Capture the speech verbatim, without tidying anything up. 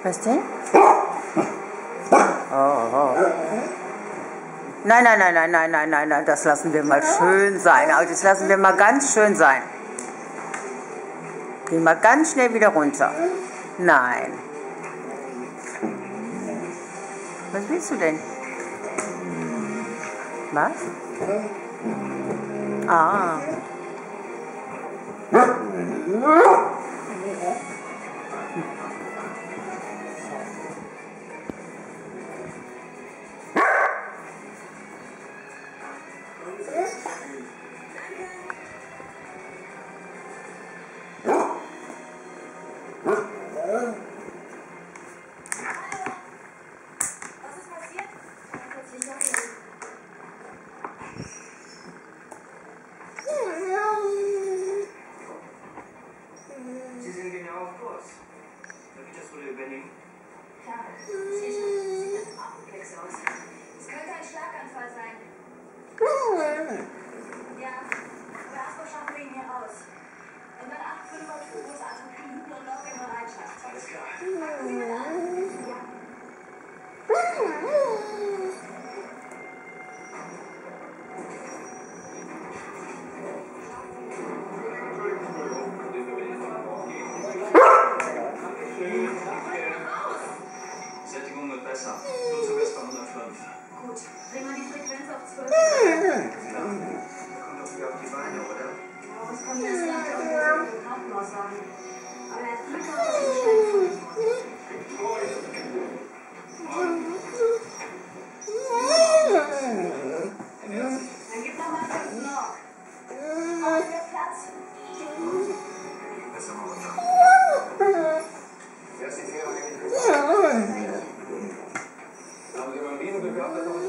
Was denn? Oh, oh. Nein, nein, nein, nein, nein, nein, nein, nein, das lassen wir mal schön sein. Also das lassen wir mal ganz schön sein. Geh mal ganz schnell wieder runter. Nein. Was willst du denn? Was? Ah. Sie sind genau auf Kurs. Darf ich das Ruder übernehmen? Klar, sieht sieht nach Apoplexie aus. Es könnte ein Schlaganfall sein. Ja, aber erstmal schaffen wir ihn hier raus. Und dann acht Komma fünf auf große Atropin und Log in Bereitschaft. Alles klar. Packen Sie mit an. Ja. Sättigung wird besser. Blutzucker ist bei hundertfünf. Gut, bringen wir die Frequenz auf zwölf. Da kommt doch wieder auf die Beine, oder? Ja, das kann jetzt nicht im Krankenhaus sagen. Aber er hat Glück gehabt, dass er schnell gefunden wurde. Dann gib noch mal fünf Log. Auf der Platz. Besser mal runter. Wer ist die Fähre eigentlich? Haben Sie beim Wiesen gehört, dass noch